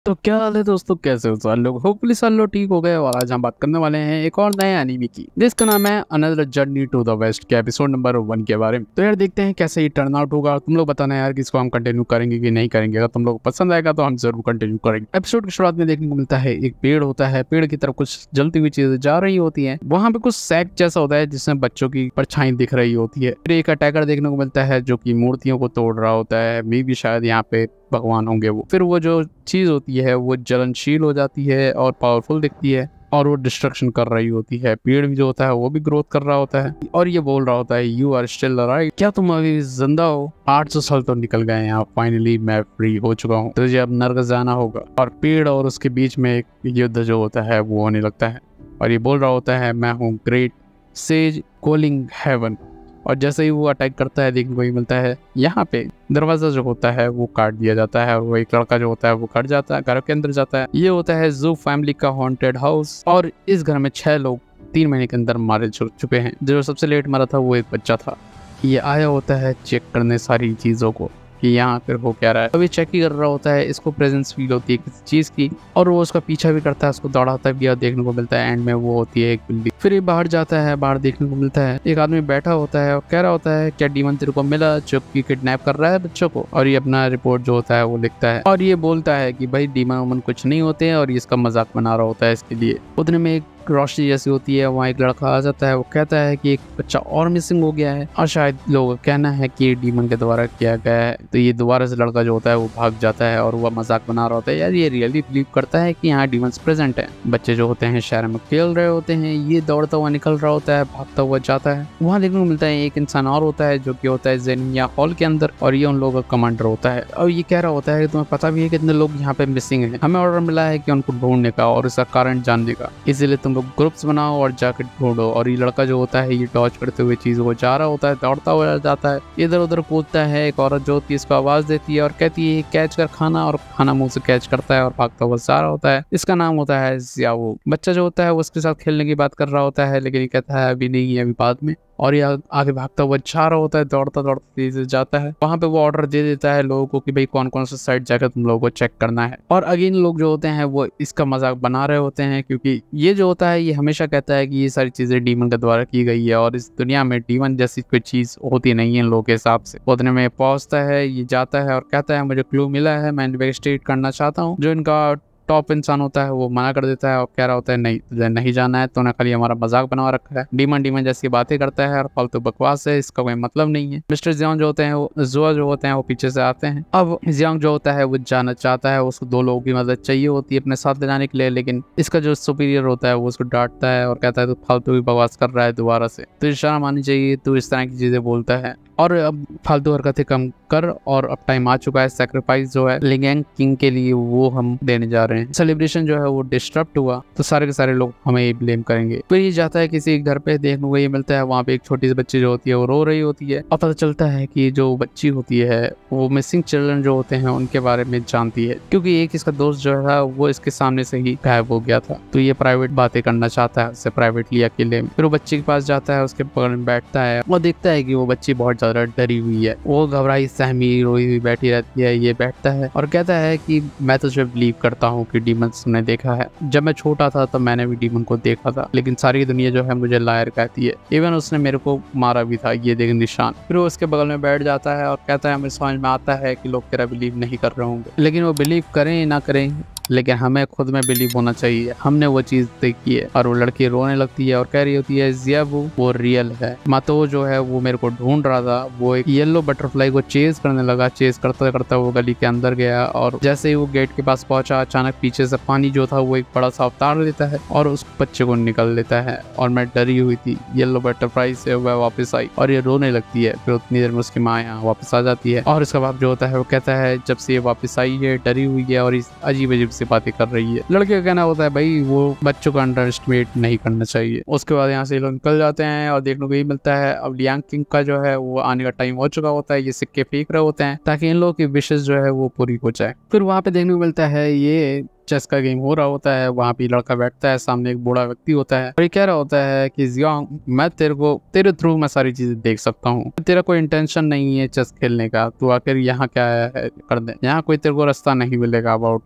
तो क्या हाल है दोस्तों, कैसे हो सारे लोग। होपफुली सारे लोग ठीक हो गए। और आज हम बात करने वाले हैं एक और नए एनीमे की, जिसका नाम है another journey to the west के एपिसोड नंबर 1 के बारे में। तो यार देखते हैं कैसे ये टर्न आउट होगा। तुम लोग बताना यार कि इसको हम कंटिन्यू करेंगे कि नहीं करेंगे। अगर तुम लोग पसंद आएगा तो हम जरूर कंटिन्यू करेंगे। एपिसोड की शुरुआत में देखने को मिलता है एक पेड़ होता है, पेड़ की तरफ कुछ जलती हुई चीजें जा रही होती है। वहां पे कुछ सैक जैसा होता है जिसमें बच्चों की परछाई दिख रही होती है। फिर एक अटैकर देखने को मिलता है जो की मूर्तियों को तोड़ रहा होता है। मे भी शायद यहाँ पे भगवान होंगे वो। फिर वो जो चीज होती है वो जलनशील हो जाती है और पावरफुल दिखती है और वो डिस्ट्रक्शन कर रही होती है। पेड़ भी जो होता है वो भी ग्रोथ कर रहा होता है और ये बोल रहा होता है यू आर स्टिल अलाइव, क्या तुम अभी भी जिंदा हो। 800 साल तो निकल गए हैं, फाइनली मैं फ्री हो चुका हूँ, तुझे अब नर्क जाना होगा। और पेड़ और उसके बीच में एक युद्ध जो होता है वो होने लगता है और ये बोल रहा होता है मैं हूँ ग्रेट सेज कॉलिंग हेवन। और जैसे ही वो अटैक करता है देखने को ही मिलता है यहाँ पे दरवाजा जो होता है वो काट दिया जाता है और वो एक लड़का जो होता है वो कट जाता है, घर के अंदर जाता है। ये होता है जू फैमिली का हॉन्टेड हाउस और इस घर में 6 लोग 3 महीने के अंदर मारे चुके हैं। जो सबसे लेट मरा था वो एक बच्चा था। ये आया होता है चेक करने सारी चीजों को कि यहाँ फिर हो क्या रहा है। अभी चेक ही कर रहा होता है, इसको प्रेजेंस फील होती है किसी चीज की और वो उसका पीछा भी करता है, उसको दौड़ाता भी और देखने को मिलता है एंड में वो होती है एक बिल्ली। फिर ये बाहर जाता है, बाहर देखने को मिलता है एक आदमी बैठा होता है और कह रहा होता है क्या डीमन तेरे को मिला जो कि किडनैप कर रहा है बच्चों को। और ये अपना रिपोर्ट जो होता है वो लिखता है और ये बोलता है कि भाई डीमन वमन कुछ नहीं होते हैं और ये इसका मजाक बना रहा होता है इसके लिए। उतने में एक रोशनी जैसी होती है, वहाँ एक लड़का आ जाता है। वो कहता है कि एक बच्चा और मिसिंग हो गया है और शायद लोगों का कहना है कि ये डीमन के द्वारा किया गया है। तो ये दोबारा से लड़का जो होता है वो भाग जाता है और वह मजाक बना रहा होता है। यार ये रियली बिलीव करता है कि यहाँ डीमंस प्रेजेंट है। बच्चे जो होते हैं शहर में खेल रहे होते हैं, ये दौड़ता हुआ निकल रहा होता है, भागता हुआ जाता है। वहाँ देखने को मिलता है एक इंसान और होता है जो कि होता है जेनिया हॉल के अंदर और ये उन लोगों का कमांडर होता है। और ये कह रहा होता है कि तुम्हें पता भी है कितने लोग यहाँ पे मिसिंग है, हमें ऑर्डर मिला है कि उनको ढूंढने का और इसका कारण जानने का, इसीलिए तुम लोग ग्रुप्स बनाओ और जाकर ढूंढो। और ये लड़का जो होता है ये डॉज करते हुए चीजों को जा रहा होता है, दौड़ता हुआ जाता है, इधर उधर कूदता है। एक औरत जो होती है इसको आवाज देती है और कहती है कैच कर खाना, और खाना मुंह से कैच करता है और भागता हुआ जा रहा होता है। इसका नाम होता है जियाओ। बच्चा जो होता है वो उसके साथ खेलने की बात कर रहा होता है लेकिन ये कहता है अभी नहीं है, अभी बाद में। और ये आगे भागता हुआ जा रहा होता है, दौड़ता दौड़ता तेज जाता है। वहां पे वो ऑर्डर दे देता है लोगों को कि भाई कौन कौन सा साइड जाकर तुम लोगों को चेक करना है। और अगेन लोग जो होते हैं वो इसका मजाक बना रहे होते हैं क्योंकि ये जो होता है ये हमेशा कहता है कि ये सारी चीजें डीमन के द्वारा की गई है और इस दुनिया में डीमन जैसी कोई चीज होती नहीं है लोगों के हिसाब से। उतने में पहुंचता है, ये जाता है और कहता है मुझे क्लू मिला है, मैं इन्वेस्टिगेट करना चाहता हूँ। जो इनका टॉप इंसान होता है वो मना कर देता है और कह रहा होता है नहीं तुझे नहीं जाना है, तूने खाली हमारा मजाक बना रखा है। डीमन डीमन जैसी बातें करता है और फालतू बकवास है, इसका कोई मतलब नहीं है। मिस्टर जियांग जो होते हैं वो जुआ जो होते हैं वो पीछे से आते हैं। अब जियांग जो होता है वो जाना चाहता है, उसको 2 लोगों की मदद चाहिए होती है अपने साथ ले जाने के लिए, लेकिन इसका जो सुपीरियर होता है वो उसको डांटता है और कहता है तू फालतू की बकवास कर रहा है, दोबारा से तुझे शर्म आनी चाहिए, तू इस तरह की चीजें बोलता है और अब फालतू हरकतें कम कर। और अब टाइम आ चुका है सैक्रिफाइस जो है लिंगैंग किंग के लिए वो हम देने जा रहे हैं। सेलिब्रेशन जो है वो डिस्टर्ब हुआ तो सारे के सारे लोग हमें ये ब्लेम करेंगे। फिर ये जाता है किसी घर पे, देखने को ये मिलता है वहाँ पे एक छोटी सी बच्ची जो होती है वो रो रही होती है और पता चलता है कि जो बच्ची होती है वो मिसिंग चिल्ड्रन जो होते हैं उनके बारे में जानती है क्योंकि एक इसका दोस्त जो है वो इसके सामने से ही गायब हो गया था। तो ये प्राइवेट बातें करना चाहता है उससे प्राइवेटली अकेले में। फिर वो बच्ची के पास जाता है, उसके बगल में बैठता है और देखता है कि वो बच्ची बहुत ज्यादा डरी हुई है, वो घबराई सहमी रोई हुई बैठी रहती है। ये बैठता है और कहता है कि मैं तुझे बिलीव करता हूँ कि डीमंस ने देखा है, जब मैं छोटा था तो मैंने भी डीमन को देखा था, लेकिन सारी दुनिया जो है मुझे लायर कहती है, इवन उसने मेरे को मारा भी था, ये देख निशान। फिर वो उसके बगल में बैठ जाता है और कहता है मुझे समझ में आता है कि लोग तेरा बिलीव नहीं कर रहे होंगे, लेकिन वो बिलीव करें ना करें लेकिन हमें खुद में बिलीव होना चाहिए, हमने वो चीज देखी है। और वो लड़की रोने लगती है और कह रही होती है जिया वो रियल है। मातो जो है वो मेरे को ढूंढ रहा था, वो एक येलो बटरफ्लाई को चेज करने लगा, चेज करता करता वो गली के अंदर गया और जैसे ही वो गेट के पास पहुंचा अचानक पीछे से पानी जो था वो एक बड़ा सा अवतार लेता है और उस बच्चे को निकल लेता है। और मैं डरी हुई थी येलो बटरफ्लाई से वह वापस आई और ये रोने लगती है। फिर उतनी देर में उसकी माँ यहाँ वापस आ जाती है और उसका बाप जो होता है वो कहता है जब से ये वापस आई है डरी हुई है और इस अजीब अजीब से बातें कर रही है। लड़के का कहना होता है भाई वो बच्चों का अंडर एस्टिमेट नहीं करना चाहिए। उसके बाद यहाँ से लोग निकल जाते हैं और देखने को ये मिलता है अब लियांग किंग का जो है वो आने का टाइम हो चुका होता है। ये सिक्के फेंक रहे होते हैं ताकि इन लोगों की विशेष जो है वो पूरी हो जाए। फिर वहाँ पे देखने को मिलता है ये चेस का गेम हो रहा होता है। वहाँ पे लड़का बैठता है, सामने एक बूढ़ा व्यक्ति होता है और ये कह रहा होता है कि जियांग मैं तेरे थ्रू मैं सारी चीजें देख सकता हूँ, तेरा कोई इंटेंशन नहीं है चेस खेलने का, तू आखिर यहाँ क्या आया है कर दे, यहाँ कोई तेरे को रास्ता नहीं मिलेगा अबाउट इस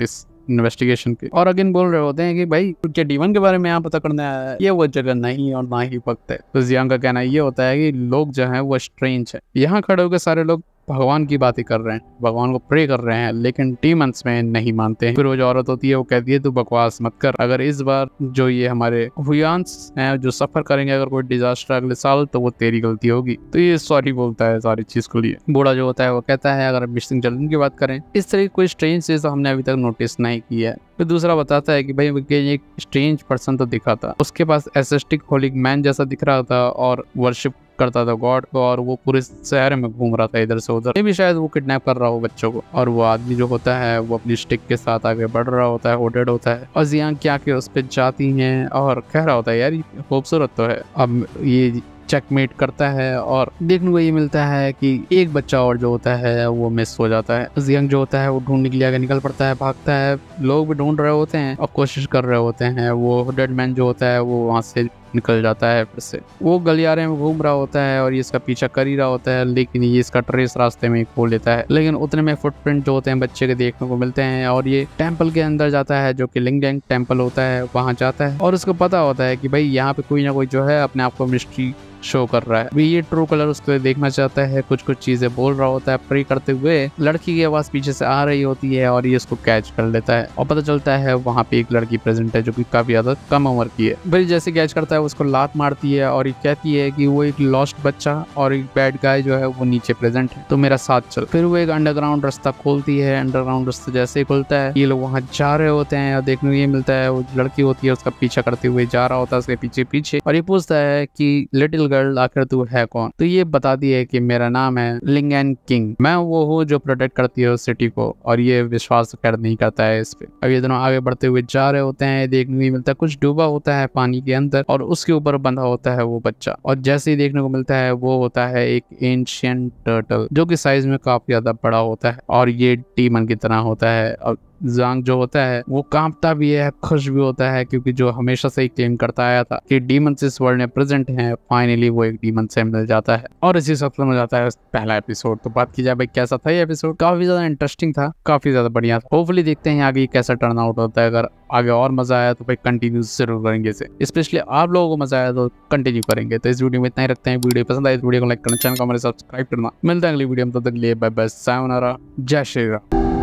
इन्वेस्टिगेशन के, और अगेन बोल रहे होते हैं कि भाई क्या D1 के बारे में यहाँ पता करना है, ये वो जगह नहीं और ना ही वक्त है। तो जियांग का कहना ये होता है कि लोग जो है वो स्ट्रेंज है, यहाँ खड़े होकर सारे लोग भगवान की बातें कर रहे हैं, भगवान को प्रे कर रहे हैं, लेकिन डीमंस में नहीं मानते हैं। फिर वो जो औरत होती है वो कहती है तू बकवास मत कर, अगर इस बार जो ये हमारे हुयांस हैं जो सफर करेंगे अगर कोई डिजास्टर अगले साल तो वो तेरी गलती होगी। तो ये सॉरी बोलता है सारी चीज के लिए। बूढ़ा जो होता है वो कहता है अगर मिसिंग चिल्ड्रन की बात करें, इस तरह की कोई स्ट्रेंज चीज हमने अभी तक नोटिस नहीं की है। फिर दूसरा बताता है कि भाई एक स्ट्रेंज पर्सन तो दिखा था, उसके पास एसेस्टिक होलिक मैन जैसा दिख रहा था और वर्शिप करता था गॉड को, और वो पूरे शहर में घूम रहा था इधर से उधर। ये भी शायद वो किडनैप कर रहा हो बच्चों को, और वो आदमी जो होता है वो अपनी स्टिक के साथ आगे बढ़ रहा होता है, वो डेड होता है, और जियांग क्या के उस पर जाती हैं और कह रहा होता है यार ये खूबसूरत तो है। अब ये चेकमेट करता है और देखने को ये मिलता है कि एक बच्चा और जो होता है वो मिस हो जाता है। जियांग जो होता है वो ढूंढने के लिए आगे निकल पड़ता है, भागता है, लोग भी ढूंढ रहे होते हैं और कोशिश कर रहे होते हैं। वो डेड मैन जो होता है वो वहां से निकल जाता है, फिर से वो गलियारे में घूम रहा होता है और ये इसका पीछा कर ही रहा होता है, लेकिन ये इसका ट्रेस रास्ते में खो लेता है। लेकिन उतने में फुटप्रिंट जो होते हैं बच्चे के देखने को मिलते हैं और ये टेंपल के अंदर जाता है जो कि लिंगयांग टेंपल होता है, वहां जाता है और उसको पता होता है कि भाई यहाँ पे कोई ना कोई जो है अपने आप को मिस्ट्री शो कर रहा है। अभी ये ट्रू कलर उसको देखना चाहता है, कुछ कुछ चीजें बोल रहा होता है प्रे करते हुए। लड़की की आवाज पीछे से आ रही होती है और ये उसको कैच कर लेता है और पता चलता है वहाँ पे एक लड़की प्रेजेंट है जो कि काफी ज्यादा कम उम्र की है। फिर जैसे कैच करता है उसको लात मारती है और ये कहती है कि वो एक लॉस्ट बच्चा और एक बैड गाय जो है वो नीचे प्रेजेंट है, तो मेरा साथ चल। फिर वो एक अंडरग्राउंड रास्ता खोलती है, अंडरग्राउंड रास्ता जैसे ही खुलता है ये लोग वहाँ जा रहे होते हैं और देखने को ये मिलता है वो लड़की होती है उसका पीछा करते हुए जा रहा होता है उसके पीछे पीछे, और ये पूछता है कि लिटिल गर्ल आखिर तू है कौन। तो ये बताती है कि मेरा नाम है लिंगयांग किंग, मैं वो हूँ जो प्रोटेक्ट करती है उस सिटी को, और ये विश्वास खैर नहीं करता है इस पे। अब ये दोनों आगे बढ़ते हुए जा रहे होते हैं, देखने को मिलता है कुछ डूबा होता है पानी के अंदर और उसके ऊपर बंधा होता है वो बच्चा, और जैसे ही देखने को मिलता है वो होता है एक एंशिएंट टर्टल जो कि साइज में काफी ज्यादा बड़ा होता है और ये डीमन की तरह होता है। और जियांग जो होता है वो कांपता भी है, खुश भी होता है, क्योंकि जो हमेशा से ही क्लेम करता आया था कि डीमंस इस वर्ल्ड में प्रेजेंट हैं, फाइनली वो एक डीमन से मिल जाता है और इसी सब समझ आता है पहला एपिसोड। तो बात की जाए भाई कैसा था ये एपिसोड, काफी ज्यादा इंटरेस्टिंग था, काफी ज्यादा बढ़िया था। होपफुली देखते हैं आगे कैसा टर्न आउट होता है। अगर आगे और मजा आया तो भाई कंटिन्यू जरूर करेंगे इसे, स्पेशली आप लोगों को मजा आया तो कंटिन्यू करेंगे। तो इस वीडियो में इतना ही रखते हैं। वीडियो पसंद आए तो वीडियो को लाइक करना, चैनल को हमारे सब्सक्राइब करना। मिलते हैं अगली वीडियो में, तब तक के लिए बाय बाय, सायोनारा, जय श्री राम।